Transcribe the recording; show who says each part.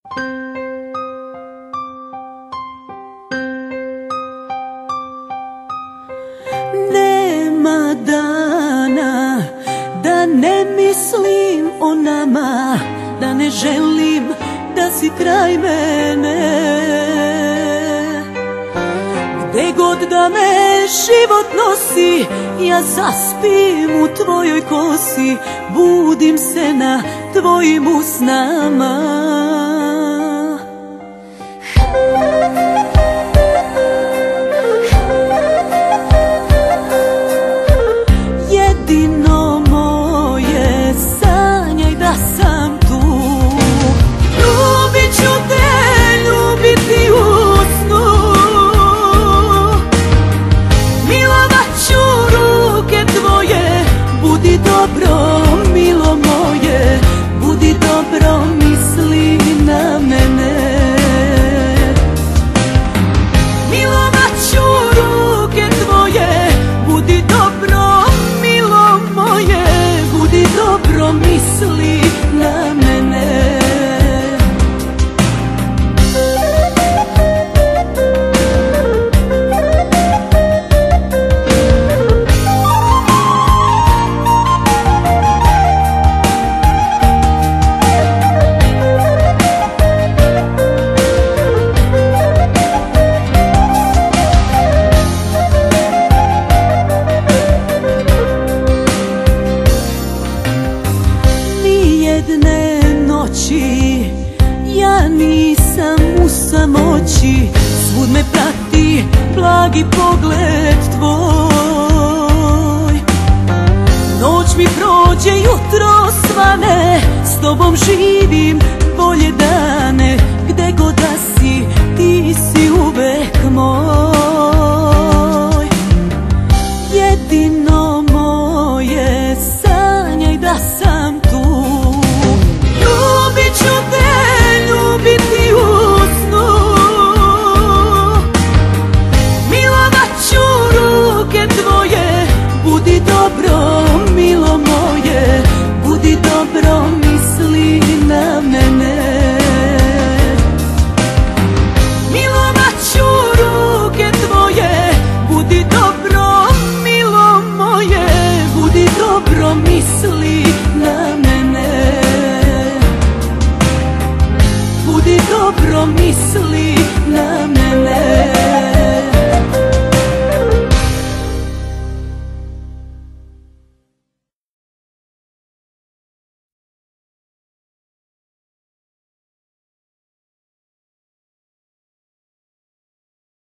Speaker 1: Nema dana da ne mislim o nama, da ne želim da si kraj mene. Gde god da me život nosi, ja zaspim u tvojoj kosi, budim se na tvojim usnama. Jedino moje, sanjaj da sam tu. Ljubit ću te, ljubiti u snu. Milovat ću ruke tvoje, budi dobro, milo moje, budi dobro, misli na mene. Milovat ću ruke tvoje, budi dobro, milo moje, budi dobro, misli na mene. Jedne noći ja nisam u samoći, svud me prati blagi pogled tvoj. Noć mi prođe, jutro svane, s tobom živim bolje dane. Gde god da si, ti si uvek moj. Jedino moje, sanjaj da sam tu. Ljubit ću te, ljubiti u snu. Milovat ću ruke tvoje, budi dobro, milo moje, budi dobro, misli na mene. Milovat ću ruke tvoje, budi dobro, milo moje, budi dobro, misli na mene. Budi dobro, misli